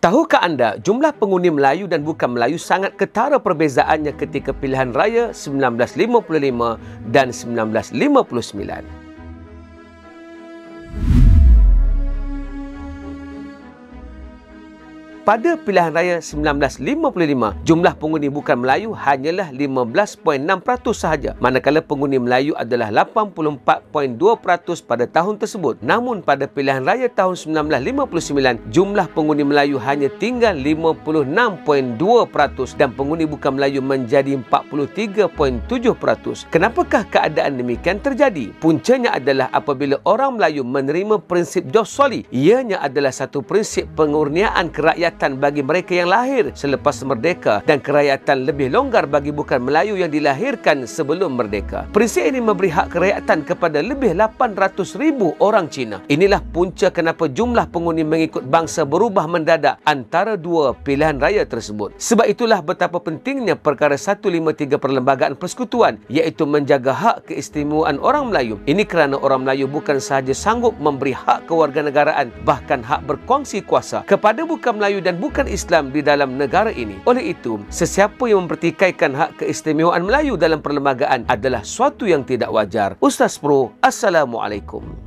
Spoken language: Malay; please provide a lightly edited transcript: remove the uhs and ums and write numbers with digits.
Tahukah anda jumlah pengundi Melayu dan bukan Melayu sangat ketara perbezaannya ketika pilihan raya 1955 dan 1959? Pada pilihan raya 1955, jumlah pengundi bukan Melayu hanyalah 15.6% sahaja, manakala pengundi Melayu adalah 84.2% pada tahun tersebut. Namun pada pilihan raya tahun 1959, jumlah pengundi Melayu hanya tinggal 56.2% dan pengundi bukan Melayu menjadi 43.7%. Kenapakah keadaan demikian terjadi? Puncanya adalah apabila orang Melayu menerima prinsip Jos Soli. Ianya adalah satu prinsip pengurniaan kerakyatan bagi mereka yang lahir selepas merdeka dan kerakyatan lebih longgar bagi bukan Melayu yang dilahirkan sebelum merdeka. Prinsip ini memberi hak kerakyatan kepada lebih 800,000 orang Cina. Inilah punca kenapa jumlah pengundi mengikut bangsa berubah mendadak antara dua pilihan raya tersebut. Sebab itulah betapa pentingnya perkara 153 Perlembagaan Persekutuan, iaitu menjaga hak keistimewaan orang Melayu. Ini kerana orang Melayu bukan sahaja sanggup memberi hak kewarganegaraan, bahkan hak berkongsi kuasa kepada bukan Melayu dan bukan Islam di dalam negara ini. Oleh itu, sesiapa yang mempertikaikan hak keistimewaan Melayu dalam perlembagaan adalah suatu yang tidak wajar. Ustaz Pro, Assalamualaikum.